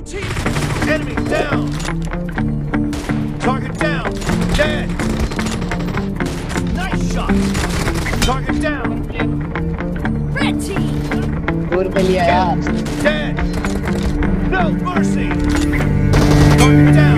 team. Enemy down. Target down. Dead. Nice shot. Target down. Red team. दूर पे लिया यार. Dead. No mercy. Target down.